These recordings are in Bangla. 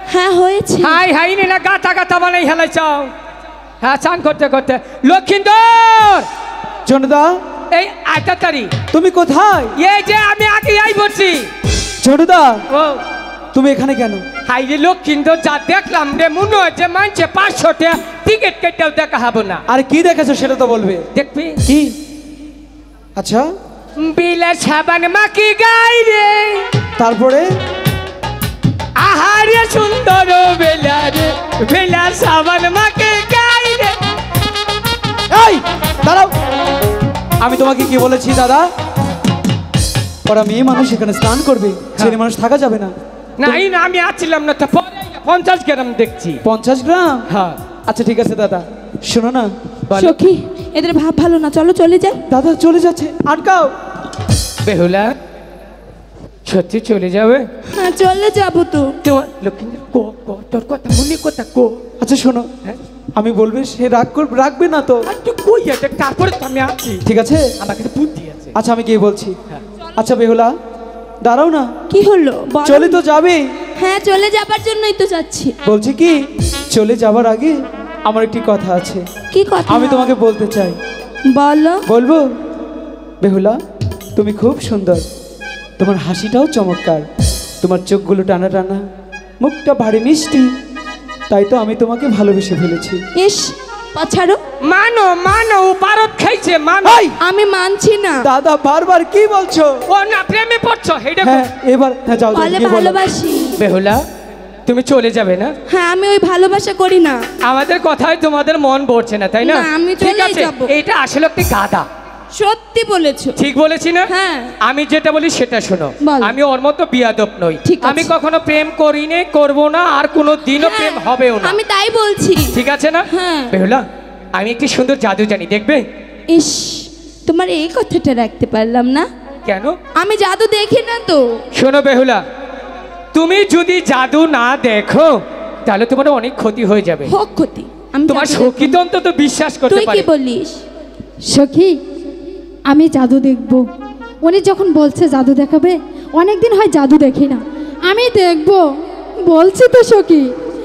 হ্যাঁ হয়েছে। হাই হাই না গাতা গাতা বানাই হেলাই চাও। হ্যাঁ চান করতে করতে লক্ষিন্দর ঝন্টুদা এই আটাতারি তুমি কোথায়? এই যে আমি আগে আই বলছি। ঝন্টুদা ও তুমি এখানে কেন? হাই রে লক্ষিন্দর যা দেখলাম রে মনে হচ্ছে মানছে 500 টাকা টিকিট কেটেও দেখা হবো না। আরে কি দেখেছো সেটা তো বলবে। দেখবি কি? আচ্ছা বিলা সাবান মাকি গাই রে তারপরে আহারে সুন্দর বেলা রে বেলা সাবান মাকে গাই রে। এই দাঁড়াও, আমি তোমাকে কি বলেছি দাদা? ওরা মেয়ে মানুষ এখানে স্নান করবে, ছেলে মানুষ থাকা যাবে না। না এই না আমি আছিলাম না তো 50 গ্রাম দেখছি। 50 গ্রাম? হ্যাঁ আচ্ছা ঠিক আছে দাদা, শোনো না সখী এদের ভাব ভালো না, চলো চলে যাই। দাদা চলে যাচ্ছে, আটকাও। বেহুলা সত্যি চলে যাবে? হ্যাঁ চলে যাবো তো। তোমার লক্ষিন্দর কো কো তোর কথা মনে কথা কো। আচ্ছা শোনো, আমি বলবে সে রাখবে না তো? আর তুই কই আছে তারপরে তো আমি আছি। ঠিক আছে আমার কাছে বুদ্ধি আছে। আচ্ছা আমি কি বলছি। আচ্ছা বেহুলা দাঁড়াও না। কি হলো? চলে তো যাবে। হ্যাঁ চলে যাবার জন্যই তো যাচ্ছি। বলছি কি চলে যাবার আগে আমার একটি কথা আছে। কি কথা? আমি তোমাকে বলতে চাই। বলো। বলবো? বেহুলা তুমি খুব সুন্দর, তোমার হাসিটাও চমৎকার, তোমার চোখগুলো টানা টানা, মুখটা ভারী মিষ্টি, তাই তো আমি তোমাকে ভালোবেসে ফেলেছি। ইস পাছাড়ো। মানো মানো পারত খাইছে মানো। আমি মানছি না। দাদা বারবার কি বলছো? ও না প্রেমে পড়ছো এইটা। হ্যাঁ এবার হ্যাঁ যাও বলে ভালোবাসি। বেহুলা তুমি চলে যাবে না? হ্যাঁ আমি ওই ভালোবাসা করি না। আমাদের কথায় তোমাদের মন ভরছে না তাই না? না, আমি ঠিক চলেই আছে, যাবো। এটা আসলে একটি গাধা। সত্যি বলেছো। ঠিক বলেছি না? হ্যাঁ। আমি যেটা বলি সেটা শোনো। বলো। আমি ওর মতো বিয়াদব নই। ঠিক আছে। আমি কখনো প্রেম করিনি, করব না, আর কোনো দিনও হ্যাঁ, প্রেম হবেও না। আমি তাই বলছি। ঠিক আছে না? হ্যাঁ। বেহুলা আমি একটি সুন্দর জাদু জানি, দেখবে? ইস তোমার এই কথাটা রাখতে পারলাম না। কেন? আমি জাদু দেখি না তো। শোনো বেহুলা, তুমি যদি জাদু না দেখো তাহলে তোমার অনেক ক্ষতি হয়ে যাবে। হোক ক্ষতি, আমি তোমার জাদু সখী দেখব। তো অন্তত বিশ্বাস করতে তুই কি পারে। বলিস? সখী আমি জাদু দেখব, উনি যখন বলছে জাদু দেখাবে, অনেক দিন হয় জাদু দেখি না, আমি দেখব বলছি তো সখী।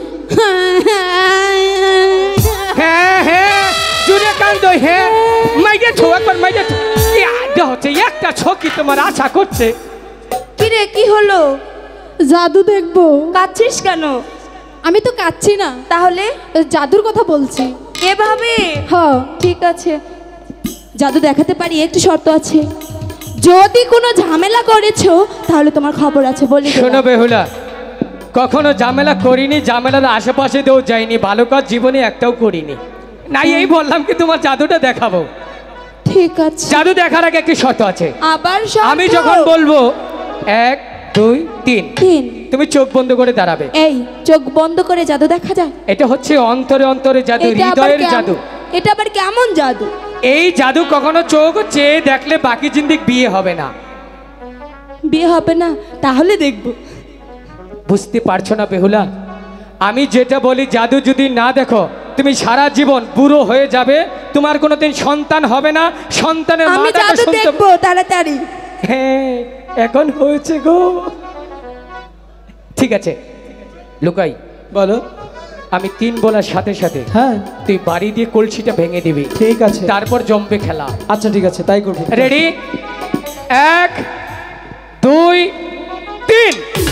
হ্যাঁ হ্যাঁ জুড়ে কান্দ। হ্যাঁ মাইকে ছো একবার মাইকে হচ্ছে একটা ছকি তোমার আশা করছে। কি রে কি হলো? জাদু দেখব। কাঁদছিস কেন? আমি তো কাঁদছি না, তাহলে জাদুর কথা বলছি। এভাবে? হ্যাঁ ঠিক আছে, জাদু দেখাতে পারি, একটু শর্ত আছে। যদি কোনো ঝামেলা করেছো তাহলে তোমার খবর আছে, বলি দিলাম। শোনো বেহুলা, কখনো ঝামেলা করিনি, ঝামেলার আশেপাশে দিয়েও যাইনি, ভালো কাজ জীবনে একটাও করিনি। নাই এই বললাম কি তোমার জাদুটা দেখাবো। ঠিক আছে, জাদু দেখার আগে একটি শর্ত আছে। আবার শর্ত? আমি যখন বলবো 1 2 3 তিন, তুমি চোখ বন্ধ করে দাঁড়াবে। এই চোখ বন্ধ করে জাদু দেখা যায়? এটা হচ্ছে অন্তরে অন্তরে জাদু, এটা আবার হৃদয়ের জাদু। এটা আবার কেমন জাদু? এই জাদু কখনো চোখ চেয়ে দেখলে বাকি জিন্দিক বিয়ে হবে না। বিয়ে হবে না? তাহলে দেখবো। বুঝতে পারছো না বেহুলা? আমি যেটা বলি জাদু যদি না দেখো তুমি সারা জীবন বুড়ো হয়ে যাবে, তোমার কোনোদিন সন্তান হবে না, সন্তানের আমি মাথাটা জাদু শুনতে। দেখবো তাড়াতাড়ি। হ্যাঁ এখন হয়েছে গো। ঠিক আছে লুকাই, বলো। আমি 3 বলার সাথে সাথে হ্যাঁ তুই বাড়ি দিয়ে কলসিটা ভেঙে দিবি। ঠিক আছে। তারপর জমবে খেলা। আচ্ছা ঠিক আছে তাই করবো। রেডি? 1 2 3